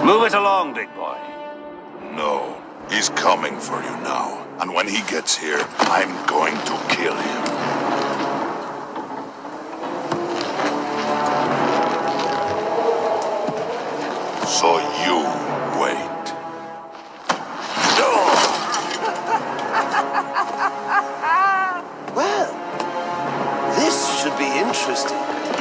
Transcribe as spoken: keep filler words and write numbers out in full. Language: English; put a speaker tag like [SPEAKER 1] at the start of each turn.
[SPEAKER 1] Move it along, big boy.
[SPEAKER 2] No, he's coming for you now. And when he gets here, I'm going to kill him. So you wait.
[SPEAKER 3] Well, this should be interesting.